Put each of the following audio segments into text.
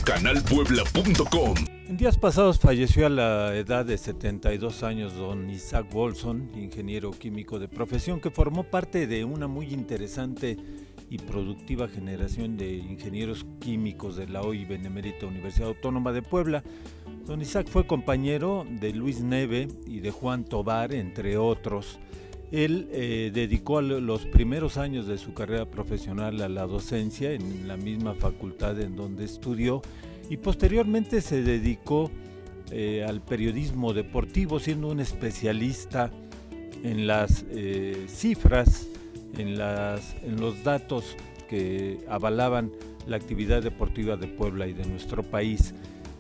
canalpuebla.com. En días pasados falleció a la edad de 72 años don Isaac Bolson, ingeniero químico de profesión, que formó parte de una muy interesante y productiva generación de ingenieros químicos de la hoy benemérita Universidad Autónoma de Puebla. Don Isaac fue compañero de Luis Neve y de Juan Tovar, entre otros. Él dedicó los primeros años de su carrera profesional a la docencia en la misma facultad en donde estudió, y posteriormente se dedicó al periodismo deportivo, siendo un especialista en las cifras, en los datos que avalaban la actividad deportiva de Puebla y de nuestro país.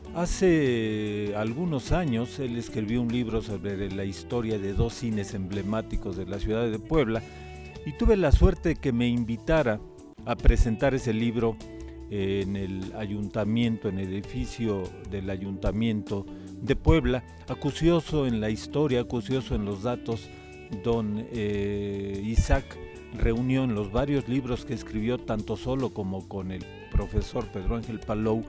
Hace algunos años él escribió un libro sobre la historia de dos cines emblemáticos de la ciudad de Puebla, y tuve la suerte de que me invitara a presentar ese libro en el ayuntamiento, en el edificio del ayuntamiento de Puebla. Acucioso en la historia, acucioso en los datos, don Isaac reunió en los varios libros que escribió, tanto solo como con el profesor Pedro Ángel Palou,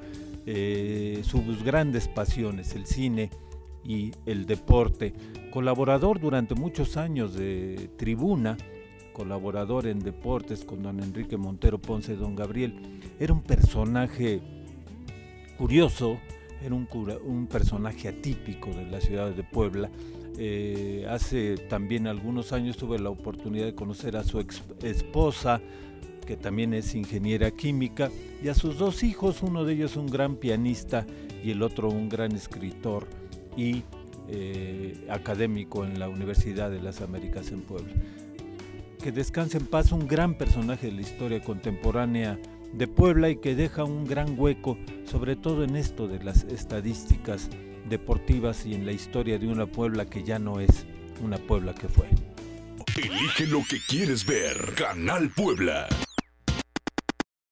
sus grandes pasiones, el cine y el deporte. Colaborador durante muchos años de Tribuna, colaborador en deportes con don Enrique Montero Ponce, don Gabriel. Era un personaje curioso, era un personaje atípico de la ciudad de Puebla. Hace también algunos años tuve la oportunidad de conocer a su esposa, que también es ingeniera química, y a sus dos hijos, uno de ellos un gran pianista y el otro un gran escritor y académico en la Universidad de las Américas en Puebla. Que descanse en paz, un gran personaje de la historia contemporánea de Puebla, y que deja un gran hueco, sobre todo en esto de las estadísticas deportivas y en la historia de una Puebla que ya no es una Puebla que fue. Elige lo que quieres ver. Canal Puebla.